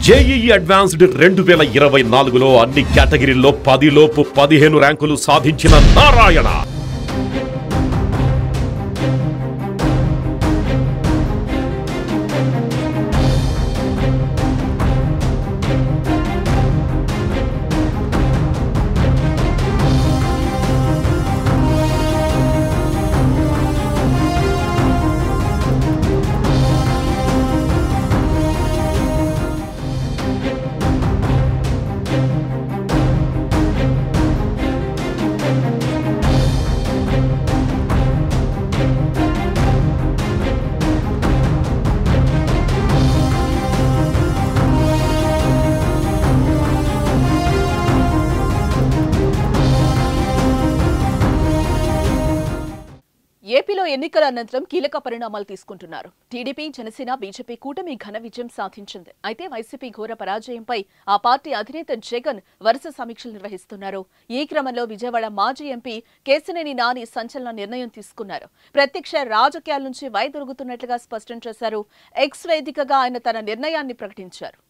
JEE advanced 2024లో అన్ని కేటగిరీల్లో 10 లోపు 15 ర్యాంకులు సాధించిన నారాయణ ఏపీలో ఎన్నికల అనంతరం కీలక పరిణామాలు తీసుకుంటున్నారు. టీడీపీ, జనసేన, బీజేపీ కూటమి ఘన విజయం సాధించింది. అయితే వైసీపీ ఘోర పరాజయంపై ఆ పార్టీ అధినేత జగన్ వరుస సమీక్షలు నిర్వహిస్తున్నారు. ఈ క్రమంలో విజయవాడ మాజీ ఎంపీ కేసినేని నాని సంచలన నిర్ణయం తీసుకున్నారు. ప్రత్యక్ష రాజకీయాల నుంచి వైదొలుగుతున్నట్లుగా స్పష్టం చేశారు. ఎక్స్ వేదికగా ఆయన తన నిర్ణయాన్ని ప్రకటించారు.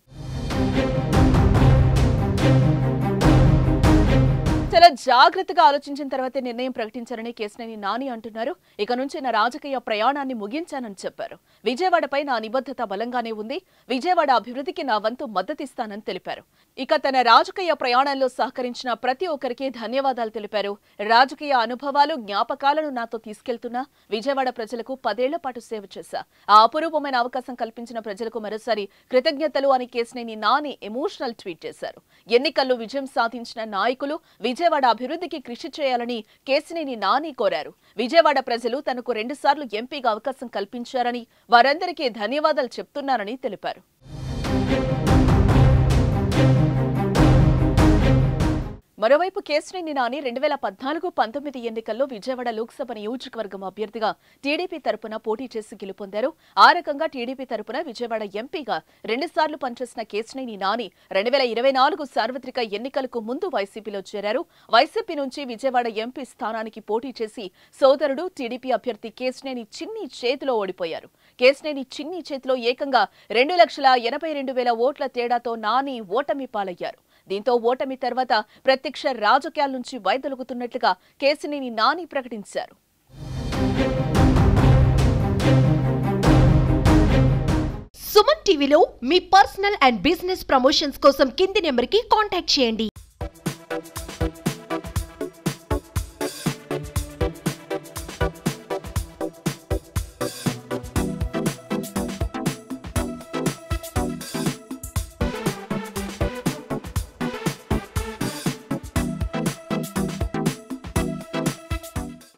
చాలా జాగ్రత్తగా ఆలోచించిన తర్వాతే నిర్ణయం ప్రకటించారని కేసినేని నాని అంటున్నారు. ఇక నుంచి నా రాజకీయ ప్రయాణాన్ని ముగించానని చెప్పారు. విజయవాడపై నా నిబద్ధత బలంగానే ఉంది. విజయవాడ అభివృద్ధికి నా వంతు మద్దతిస్తానని తెలిపారు. ఇక తన రాజకీయ ప్రయాణంలో సహకరించిన ప్రతి ఒక్కరికి ధన్యవాదాలు తెలిపారు. రాజకీయ అనుభవాలు, జ్ఞాపకాలను నాతో తీసుకెళ్తున్నా. విజయవాడ ప్రజలకు 10 ఏళ్ల పాటు సేవ చేశా. ఆ అపురూపమైన అవకాశం కల్పించిన ప్రజలకు మరోసారి కృతజ్ఞతలు అని కేసినేని నాని ఎమోషనల్ ట్వీట్ చేశారు. ఎన్నికల్లో విజయం సాధించిన నాయకులు విజయవాడ అభివృద్ధికి కృషి చేయాలని కేసినేని నాని కోరారు. విజయవాడ ప్రజలు తనకు 2 సార్లు ఎంపీగా అవకాశం కల్పించారని, వారందరికీ ధన్యవాదాలు చెప్తున్నారని తెలిపారు. మరోవైపు కేసినేని నాని 2014-19 ఎన్నికల్లో విజయవాడ లోక్సభ నియోజకవర్గం అభ్యర్థిగా టీడీపీ తరపున పోటీ చేసి గెలుపొందారు. ఆ రకంగా టీడీపీ తరపున విజయవాడ ఎంపీగా 2 సార్లు పనిచేసిన కేసినేని నాని 2024 సార్వత్రిక ఎన్నికలకు ముందు వైసీపీలో చేరారు. వైసీపీ నుంచి విజయవాడ ఎంపీ స్థానానికి పోటీ చేసి సోదరుడు టీడీపీ అభ్యర్థి కేసినేని చిన్ని చేతిలో ఓడిపోయారు. కేసినేని చిన్ని చేతిలో ఏకంగా 2,82,000 ఓట్ల తేడాతో నాని ఓటమి పాలయ్యారు. దీంతో ఓటమి తర్వాత ప్రత్యక్ష రాజకీయాల నుంచి వైదొలుగుతున్నట్లుగా కేసినేని నాని ప్రకటించారు. సుమన్ టీవీలో మీ పర్సనల్ అండ్ బిజినెస్ ప్రమోషన్స్ కోసం కింది నెంబర్కి కాంటాక్ట్ చేయండి.